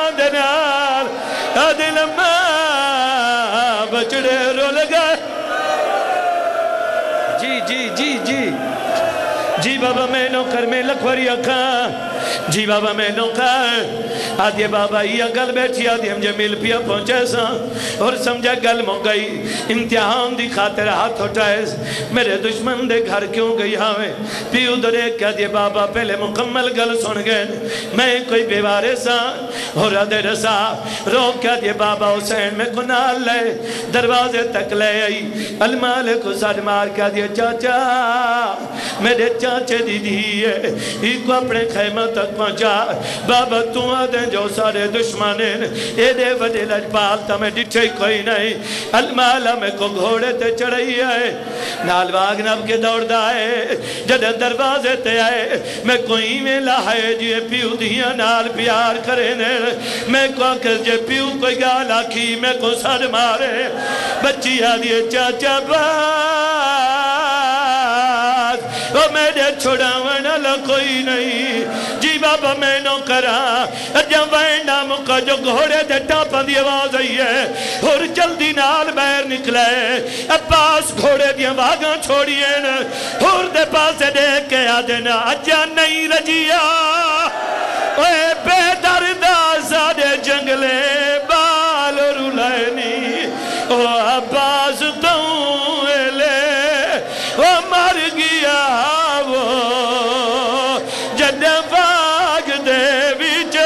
آدھے لمحہ بچڑے رو لگا جی بابا میں نوکر میں لکھوری اکھا جی بابا میں نوکر آدھے بابا یہ گل بیٹھی آدھے ہم جے مل پیا پہنچے ساں اور سمجھا گل مو گئی امتحان دی خاطر ہاتھ اٹھائے میرے دشمن دے گھر کیوں گئی ہاویں پیو درے کہا دے بابا پہلے مکمل گل سن گئے میں کوئی بیوارے ساں اور آدھے رسا رو کہا دے بابا حسین میں کنال لے دروازے تک لے آئی المالک کو ساتھ مار کہا دے چاچا میرے چاچے دی دی ہے ہی کو اپنے خیمہ تک پہنچا بابا تو آدھیں جو سارے دشمانیں اے دے وڈے لجپالتا میں ڈٹھے کوئی نہیں المالا میں کو گھوڑے تے چڑھائی آئے نال واگ نب کے دوڑ دائے جدے دروازے تے آئے میں کوئی میں لائے جے پیو دیا نال پیار کرے میں کو آکر جے پیو کوئی گالا کی میں کو سر مارے بچی آدھے چاچا وہ میرے چھڑاونا لکوئی نہیں جی بابا میں نو کرا جب وینڈا مکہ جو گھوڑے دے ٹاپا دی آواز آئی ہے اور جلدی نال بیر نکلے پاس گھوڑے دی آواغاں چھوڑیے اور دے پاسے دیکھ کے آدھنا اجا نہیں رجیا اے بے دردہ سادے جنگلے بال رولائنی او عباس توں لے او مر گیا وہ جد باغ دے وچ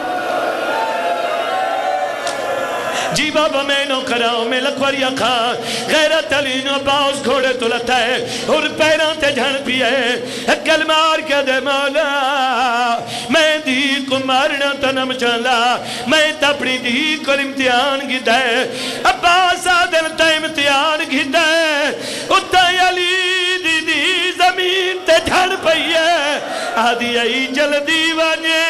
جی بابا میں نو کراؤں میں لکھوری اکھا غیرت علی نو باؤس گھوڑے تو لتا ہے اور پیران تے جھن پیے گل مار کے دے مولا میں دی کو مارنا تنم چلا میں تپڑی دی کو امتحان گی دے عباس آدل تا امتحان گی دے اتا علی دی زمین تے جھن پئیے آدھی آئی جلدی وانے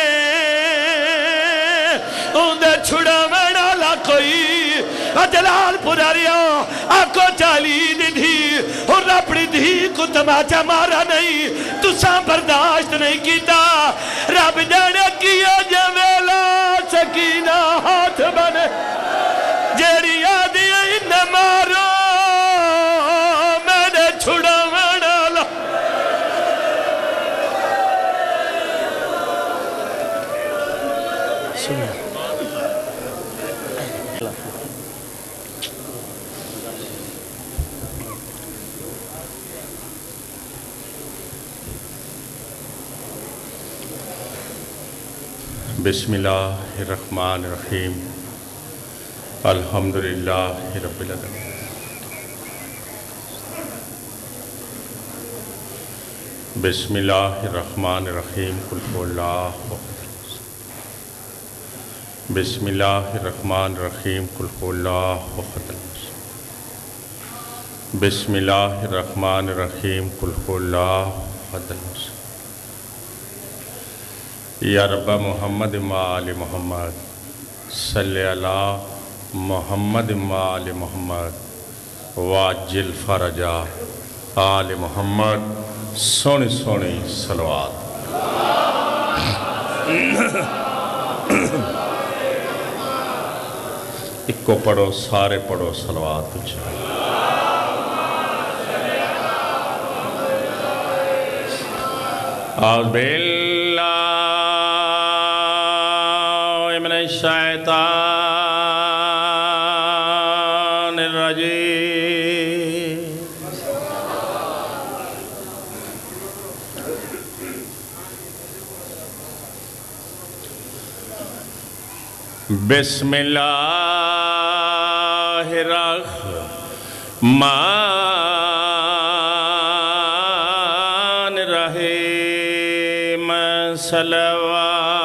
اندھے چھڑا ویڑا لا کوئی جلال پراریوں آنکھوں چالی دی دھی اور اپنی دھی کو تماچا مارا نہیں تو ساں برداشت نہیں کیتا رب جانے کیا جویلا سکینہ ہاتھ بنے جیڑی آدھی نہ مارو میں نے چھڑا ویڑا لا بسم اللہ الرحمن الرحیم الحمدللہ رب العالمین بسم اللہ الرحمن الرحیم قل هو اللہ احد بسم اللہ الرحمن الرحیم قل هو اللہ احد بسم اللہ الرحمن الرحیم قل هو اللہ احد یا رب محمد آل محمد صلی علی محمد آل محمد واجل فرجا آل محمد سونی سونی صلوات ایک کو پڑھو سارے پڑھو صلوات اعوذ باللہ من الشیطان الرجیم بسم اللہ الرحمن الرحیم صلوات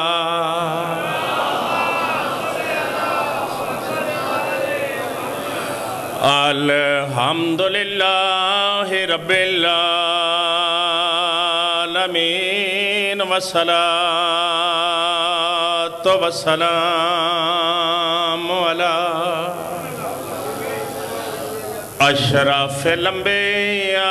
الحمدللہ رب العالمین والصلاة والسلام علی اشرف الانبیاء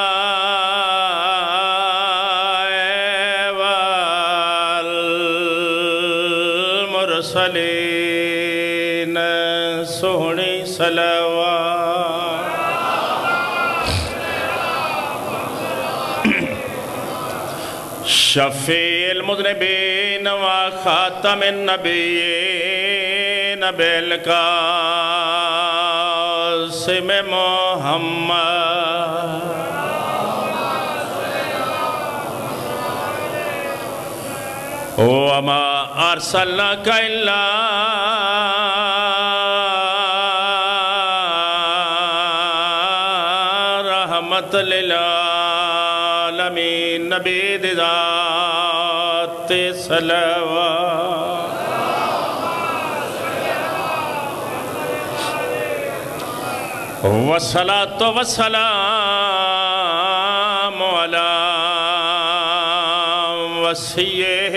والمرسلین سہنی صلوات شفیع المذنبین و خاتم النبیین بالقاسم محمد وما ارسلناک الا رحمت للعالمین نبی ذات صلوات والصلاة والسلام علی وصیہ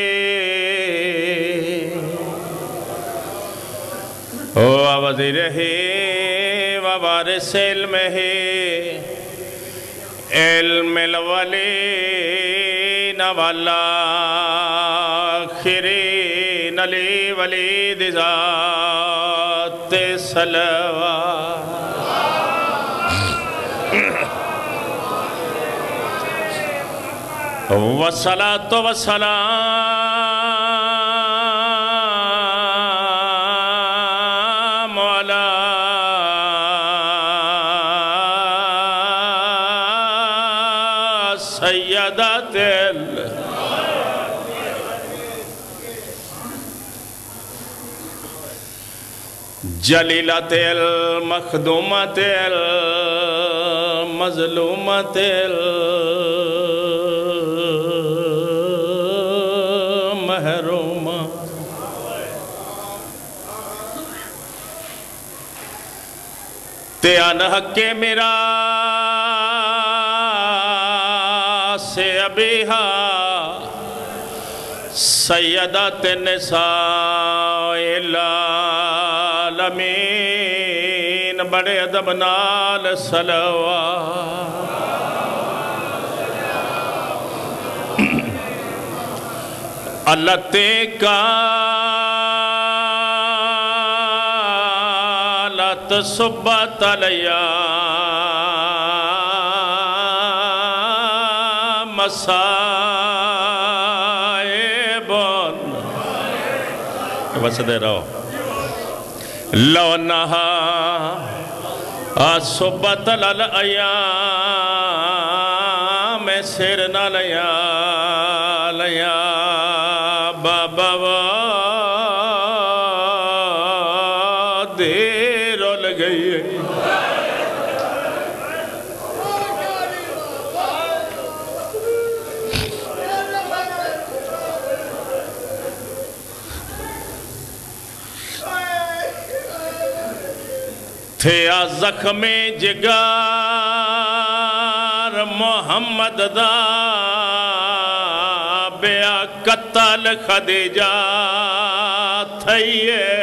ووزیرہ ووارث علمہ علم الاولین والآخرین علی ولید ذات صلوات والصلاة والسلام علی سیدات جلیلات المخدومات المظلومات المحرومات تیان حق میرا سے ابیہا سیدات نساء العالمین بڑے ادب نال صلوات اللہ تے قالت صبت علیہ مصائب وسدے رہو لو نہا صبت الایام سر نہ لیا لیا بابا دیر لگئی تھیا زخم جگار محمد دا بیا قتل خدیجہ تھئیے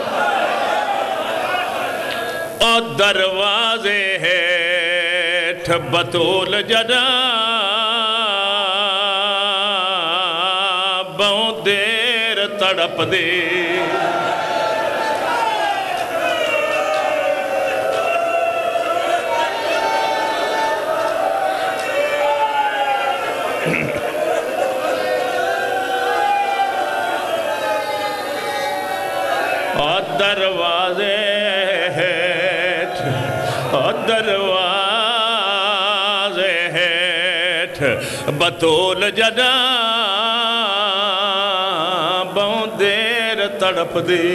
اور دروازے ہیٹھ بطول جدا بہت دیر تڑپ دے دروازے ہیٹھ بطول جدا بہت دیر تڑپ دی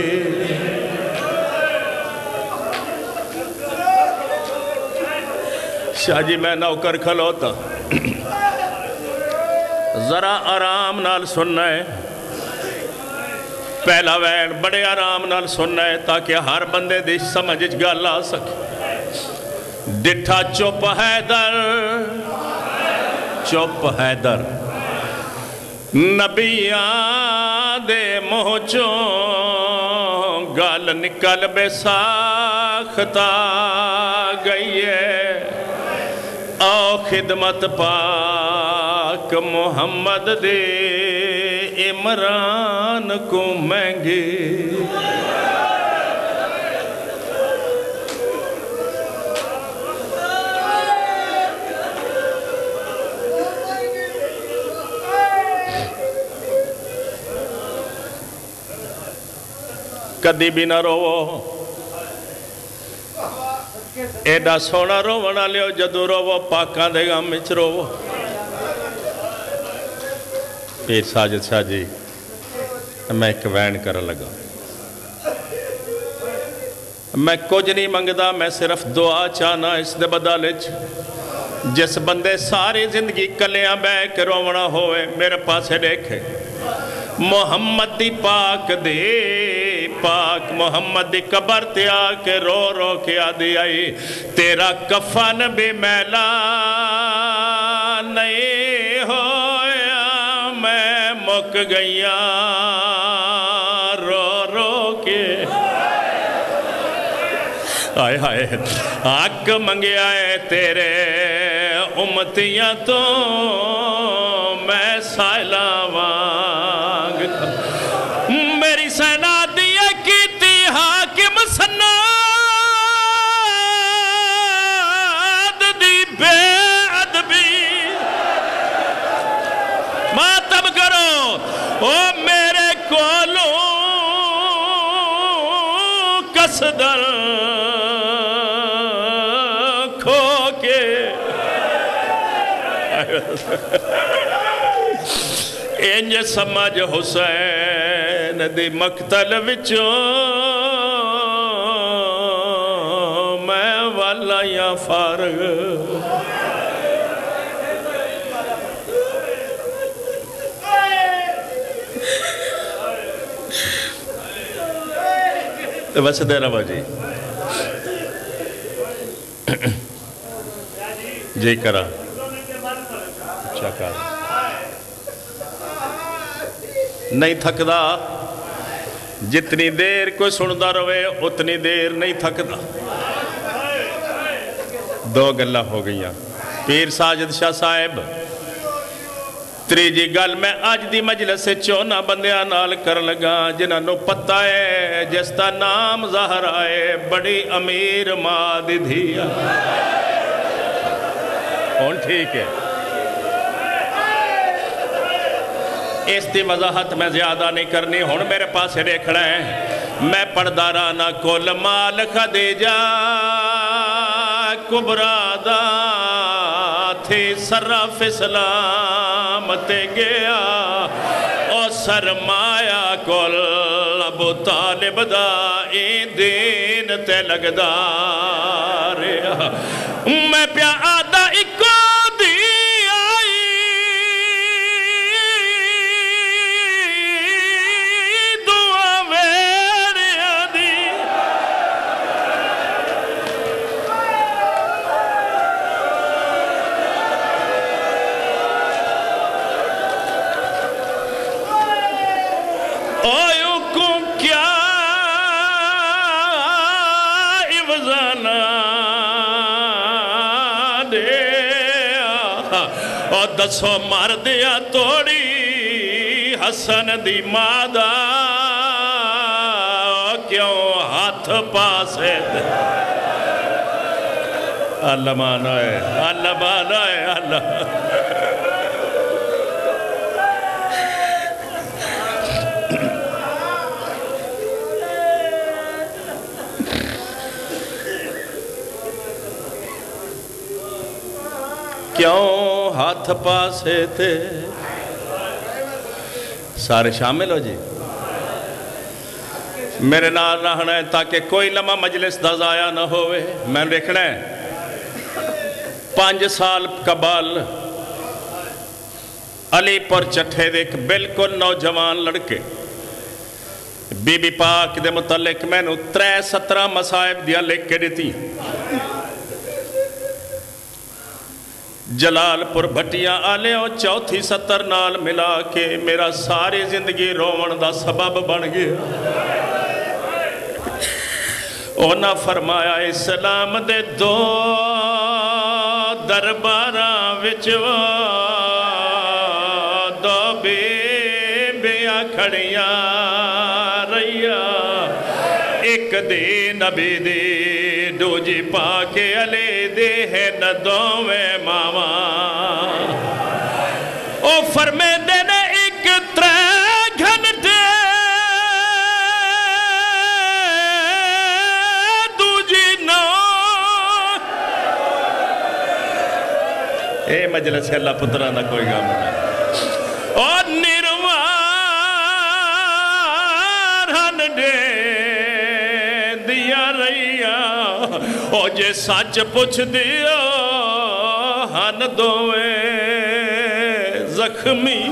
شاہ جی میں نوکر کھلوتا ذرا آرام نال سننا ہے پہلا وین بڑے آرام نال سننا ہے تاکہ ہر بندے دی سمجھ گل آ سکے ڈٹھا چپ حیدر نبیاں دے موچوں گل نکل بے ساختہ گئی ہے او خدمت پاک محمد دے عمران کو مہنگی کدی بھی نہ روو ایڈا سونا رونا لیو جدو روو پاکاں دے گا مچ روو پیر ساجد شاہ جی میں ایک وین کر لگا میں کچھ نہیں منگدا میں صرف دعا چاہنا اس دے بدالج جس بندے ساری زندگی کلیاں بے کے رونا ہوئے میرے پاسے دیکھے محمد دی پاک دے پاک محمد دی قبر تے آکے رو رو کے آدھی آئی تیرا کفن بھی میلا نہیں ہویا میں مک گیا رو رو کے آئے ہائے حق منگیا ہے تیرے امتیاں تو میں سائلہ وانگ میری سینہ دیئے کیتی حاکم سناد دی بے عدبی ماتم کرو او میرے کولوں کسدر کھو کے انج سمجھ حسین دی مقتل وچوں میں والا یا فارغ ویسے دے رہا جی جی کرا اچھا کار نہیں تھکدا جتنی دیر کوئی سندا روے اتنی دیر نہیں تھکدا دو گلہ ہو گئیاں پیر ساجد شاہ صاحب تریجی گل میں آج دی مجلس سے چونا بندیاں نال کر لگا جنہاں نو پتہ ہے جس دا نام ظاہر آئے بڑی امیر ماں دی دھیا کون ٹھیک ہے اس دی وضاحت میں زیادہ نہیں کرنی ہن میرے پاس دیکھنا ہے میں پڑھدا رانا کل مال خدیجہ کبرا دا تھی صرف اسلام تے گیا او سرمایہ کل ابو طالب دا این دین تے لگدا رہا میں پیا آدھا اکو دسو مار دیا توڑی حسن دی مادہ کیوں ہاتھ پاسے دے اللہ مانا ہے اللہ مانا ہے اللہ کیوں ہاتھ پاسے تھے سارے شامل ہو جی میرے نال رہنا ہے تاکہ کوئی لمحہ مجلس دا ضائع نہ ہوئے میں دیکھنا ہے 5 سال قبل علی پر چٹھے دیکھ بالکل نوجوان لڑکے بی بی پاک دے متعلق میں نے 3-17 مصائب دیا لکھ کے دیتی جلال پر بھٹیاں آلے اور چوتھی 70 نال ملا کے میرا ساری زندگی رومن دا سبب بن گیا اونا فرمایا اسلام دے 2 درباراں وچ 2 بیبیاں کھڑیاں رہیا ایک دی نبی دی دوجی پاکے علی دے ہے ندویں ماما او فرمے دینے ایک 3 گھنٹے دوجی نو اے مجلس اللہ پترانہ کوئی گام نہیں اور نروار ہن دے دیا رہیا او جے سچ پوچھ دیا ہن دوئے زخمی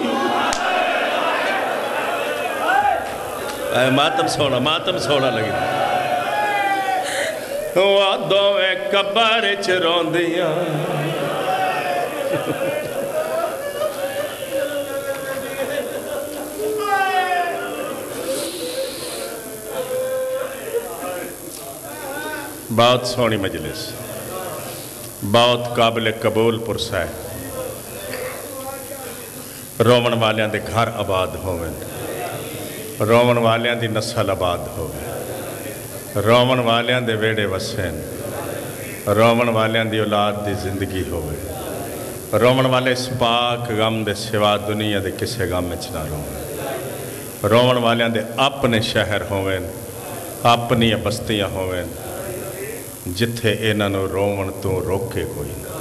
ماتم سونا لگی وہ دوئے قبر چرون دیا بہت سونی مجلس بہت قابل قبول پرسہ ہے رومن والیاں دے گھر آباد ہوئے رومن والیاں دی نسل آباد ہوئے رومن والیاں دے ویڑے وسین رومن والیاں دی اولاد دی زندگی ہوئے رومن والے اس پاک غم دے سوا دنیا دے کسے غم میں چنا رومن رومن والیاں دے اپنے شہر ہوئے اپنی بستیاں ہوئے جتھے انہوں رومن تو روکے کوئی نہ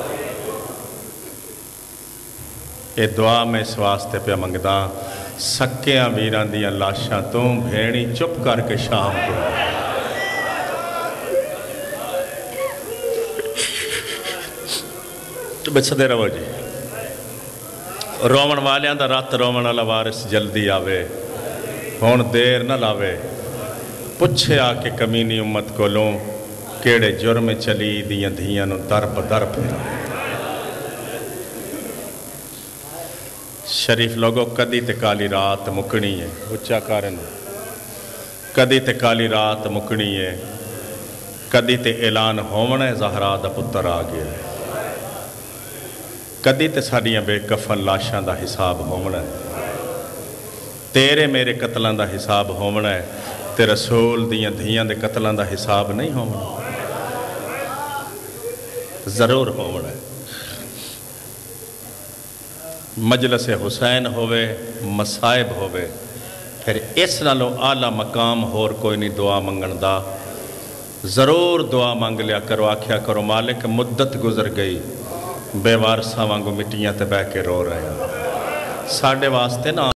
اے دعا میں اس واسطے پہ منگداں سکیاں ویران دیاں لاشاں تو بھیڑی چپ کر کے شام کو تو بچھتے رہو جی رومن والیاں دا رات رومن والا وارث جلدی آوے ہون دیر نہ لاوے پچھے آ کے کمینی امت کو لوں کیڑے جرم چلی دیاں دھیاں نو در بدر پھیرا شریف لوگوں کدی تے کالی رات مکنی ہے اچھا کارن کدی تے کالی رات مکنی ہے کدی تے اعلان ہومنے زہرا دا پتر آ گیا ہے کدی تے ساڑیاں بے کفن لاشاں دا حساب ہومنا ہے تیرے میرے قتلان دا حساب ہومنا ہے تے رسول دیاں دھیاں دے قتلان دا حساب نہیں ہومنا ضرور ہومنا ہے مجلس حسین ہوئے مصائب ہوئے پھر اس نالوں آلہ مقام ہور کوئی نہیں دعا منگن دا ضرور دعا مانگ لیا کرو آکھیا کرو مالک مدت گزر گئی بے وارثاں وانگو مٹیاں تے بہ کے رو رہے ہیں ساڈے واسطے نا